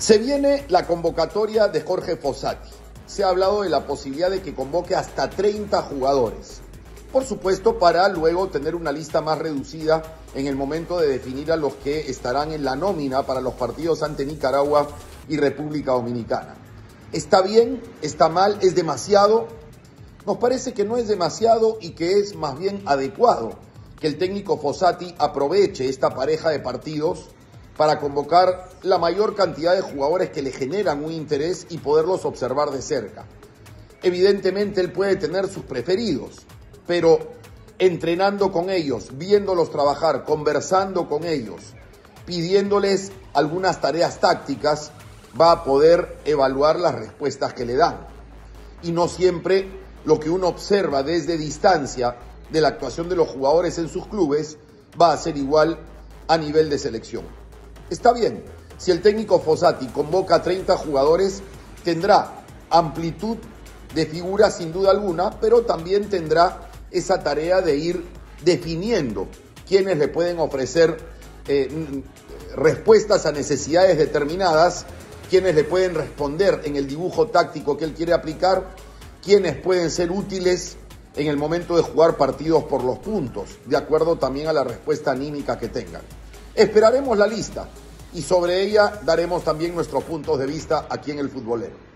Se viene la convocatoria de Jorge Fossati. Se ha hablado de la posibilidad de que convoque hasta 30 jugadores. Por supuesto, para luego tener una lista más reducida en el momento de definir a los que estarán en la nómina para los partidos ante Nicaragua y República Dominicana. ¿Está bien? ¿Está mal? ¿Es demasiado? Nos parece que no es demasiado y que es más bien adecuado que el técnico Fossati aproveche esta pareja de partidos para convocar la mayor cantidad de jugadores que le generan un interés y poderlos observar de cerca. Evidentemente él puede tener sus preferidos, pero entrenando con ellos, viéndolos trabajar, conversando con ellos, pidiéndoles algunas tareas tácticas, va a poder evaluar las respuestas que le dan. Y no siempre lo que uno observa desde distancia de la actuación de los jugadores en sus clubes va a ser igual a nivel de selección. Está bien, si el técnico Fossati convoca a 30 jugadores, tendrá amplitud de figuras sin duda alguna, pero también tendrá esa tarea de ir definiendo quiénes le pueden ofrecer respuestas a necesidades determinadas, quiénes le pueden responder en el dibujo táctico que él quiere aplicar, quiénes pueden ser útiles en el momento de jugar partidos por los puntos, de acuerdo también a la respuesta anímica que tengan. Esperaremos la lista y sobre ella daremos también nuestros puntos de vista aquí en El Futbolero.